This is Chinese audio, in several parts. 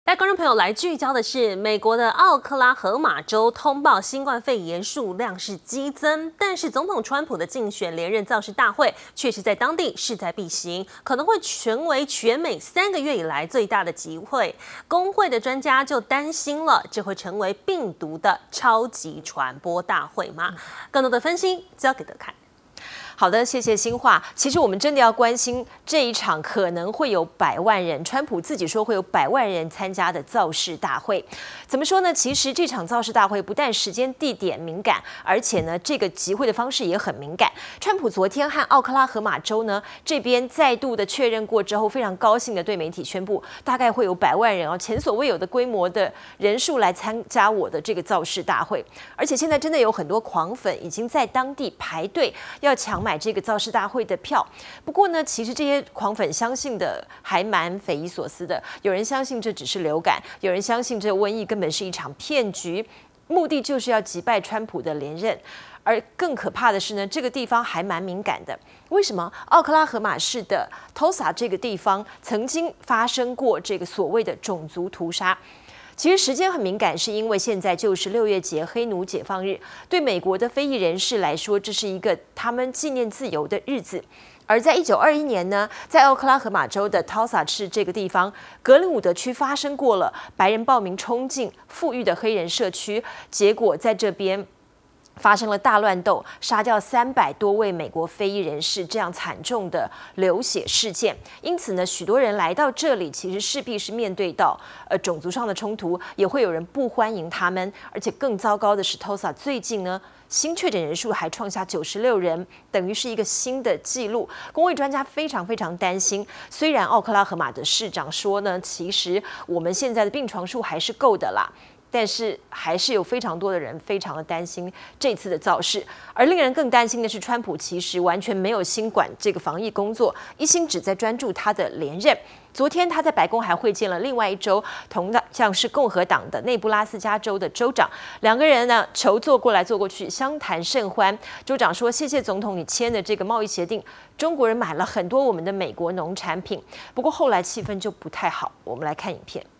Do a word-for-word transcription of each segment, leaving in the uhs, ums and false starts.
带观众朋友来聚焦的是，美国的奥克拉荷马州通报新冠肺炎数量是激增，但是总统川普的竞选连任造势大会却是在当地势在必行，可能会成为全美三个月以来最大的集会。工会的专家就担心了，这会成为病毒的超级传播大会吗？更多的分析交给德凯。 好的，谢谢新化。其实我们真的要关心这一场可能会有百万人，川普自己说会有百万人参加的造势大会。怎么说呢？其实这场造势大会不但时间地点敏感，而且呢，这个集会的方式也很敏感。川普昨天和奥克拉荷马州呢这边再度的确认过之后，非常高兴的对媒体宣布，大概会有百万人哦，前所未有的规模的人数来参加我的这个造势大会。而且现在真的有很多狂粉已经在当地排队要抢买 买这个造势大会的票，不过呢，其实这些狂粉相信的还蛮匪夷所思的。有人相信这只是流感，有人相信这瘟疫根本是一场骗局，目的就是要击败川普的连任。而更可怕的是呢，这个地方还蛮敏感的。为什么？奥克拉荷马市的 Tulsa 这个地方曾经发生过这个所谓的种族屠杀。 其实时间很敏感，是因为现在就是六月节黑奴解放日，对美国的非裔人士来说，这是一个他们纪念自由的日子。而在一九二一年呢，在奥克拉荷马州的 Tulsa 市这个地方，格林伍德区发生过了白人暴民冲进富裕的黑人社区，结果在这边 发生了大乱斗，杀掉三百多位美国非裔人士，这样惨重的流血事件。因此呢，许多人来到这里，其实势必是面对到呃种族上的冲突，也会有人不欢迎他们。而且更糟糕的是 ，Tulsa 最近呢，新确诊人数还创下九十六人，等于是一个新的纪录。公卫专家非常非常担心。虽然奥克拉荷马的市长说呢，其实我们现在的病床数还是够的啦。 但是还是有非常多的人非常的担心这次的造势，而令人更担心的是，川普其实完全没有心管这个防疫工作，一心只在专注他的连任。昨天他在白宫还会见了另外一州同样是共和党的内布拉斯加州的州长，两个人呢筹坐过来坐过去，相谈甚欢。州长说：“谢谢总统，你签的这个贸易协定，中国人买了很多我们的美国农产品。”不过后来气氛就不太好，我们来看影片。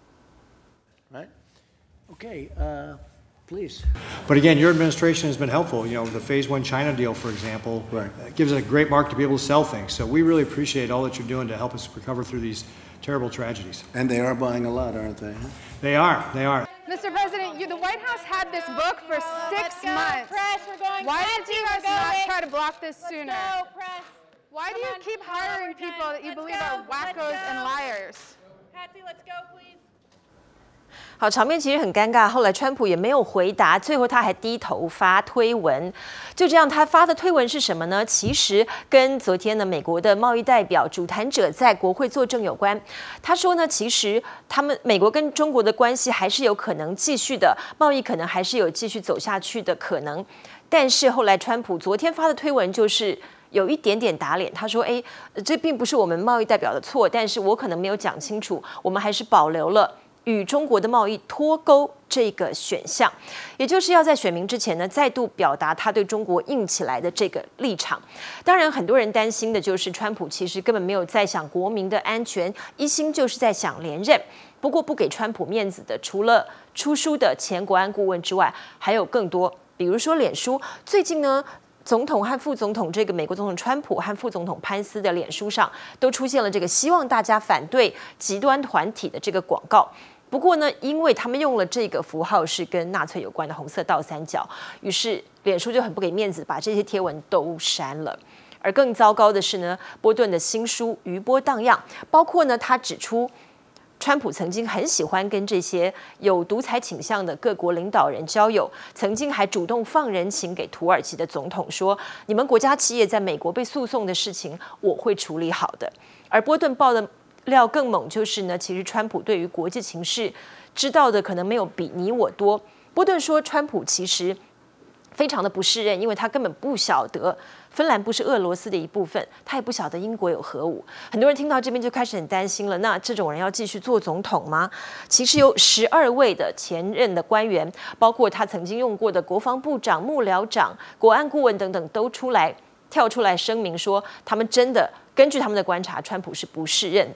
Okay, uh, please. But again, your administration has been helpful. You know, the Phase One China deal, for example, right. uh, gives us a great market to be able to sell things. So we really appreciate all that you're doing to help us recover through these terrible tragedies. And they are buying a lot, aren't they? Huh? They are. They are. Mister President, you, the White House had this book for six Let's go, months. Press, we're going. Why did you guys not try to block this Let's sooner? Go, press. Why do you keep hiring people that you Let's believe go. are wackos and liars? Patsy, let's go, please. 好，场面其实很尴尬。后来川普也没有回答，最后他还低头发推文。就这样，他发的推文是什么呢？其实跟昨天呢美国的贸易代表主谈者在国会作证有关。他说呢，其实他们美国跟中国的关系还是有可能继续的，贸易可能还是有继续走下去的可能。但是后来川普昨天发的推文就是有一点点打脸，他说：“哎，这并不是我们贸易代表的错，但是我可能没有讲清楚，我们还是保留了 与中国的贸易脱钩这个选项，也就是要在选民之前呢，再度表达他对中国硬起来的这个立场。当然，很多人担心的就是川普其实根本没有在想国民的安全，一心就是在想连任。不过，不给川普面子的，除了出书的前国安顾问之外，还有更多，比如说脸书。最近呢， 总统和副总统，这个美国总统川普和副总统潘斯的脸书上都出现了这个希望大家反对极端团体的这个广告。不过呢，因为他们用了这个符号是跟纳粹有关的红色倒三角，于是脸书就很不给面子，把这些贴文都删了。而更糟糕的是呢，波顿的新书《余波荡漾》，包括呢，他指出 川普曾经很喜欢跟这些有独裁倾向的各国领导人交友，曾经还主动放人情给土耳其的总统说：“你们国家企业在美国被诉讼的事情，我会处理好的。”而波顿爆的料更猛，就是呢，其实川普对于国际情势知道的可能没有比你我多。波顿说，川普其实 非常的不适任，因为他根本不晓得芬兰不是俄罗斯的一部分，他也不晓得英国有核武。很多人听到这边就开始很担心了，那这种人要继续做总统吗？其实有十二位的前任的官员，包括他曾经用过的国防部长、幕僚长、国安顾问等等，都出来跳出来声明说，他们真的根据他们的观察，川普是不适任的。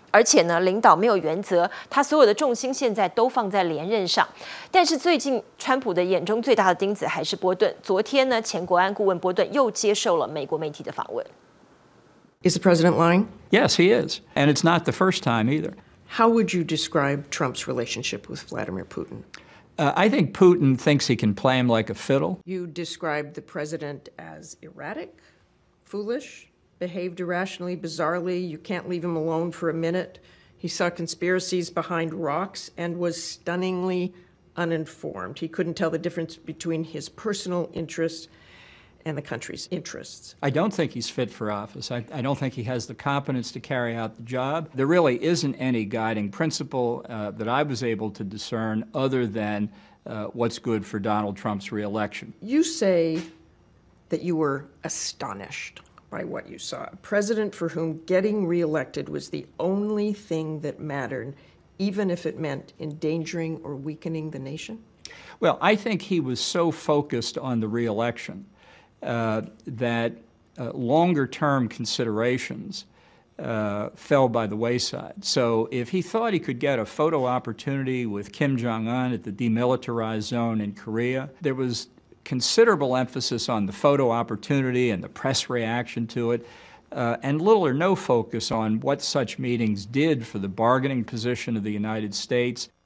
而且呢，领导没有原则，他所有的重心现在都放在连任上。但是最近，川普的眼中最大的钉子还是波顿。昨天呢，前国安顾问波顿又接受了美国媒体的访问。 Is the president lying? Yes, he is. And it's not the first time either. How would you describe Trump's relationship with Vladimir Putin? Uh, I think Putin thinks he can play him like a fiddle. You described the president as erratic, foolish, behaved irrationally, bizarrely. You can't leave him alone for a minute. He saw conspiracies behind rocks and was stunningly uninformed. He couldn't tell the difference between his personal interests and the country's interests. I don't think he's fit for office. I, I don't think he has the competence to carry out the job. There really isn't any guiding principle uh, that I was able to discern other than uh, what's good for Donald Trump's reelection. You say that you were astonished by what you saw. A president for whom getting reelected was the only thing that mattered, even if it meant endangering or weakening the nation? Well, I think he was so focused on the reelection uh, that uh, longer-term considerations uh, fell by the wayside. So if he thought he could get a photo opportunity with Kim Jong-un at the demilitarized zone in Korea, there was considerable emphasis on the photo opportunity and the press reaction to it, uh, and little or no focus on what such meetings did for the bargaining position of the United States.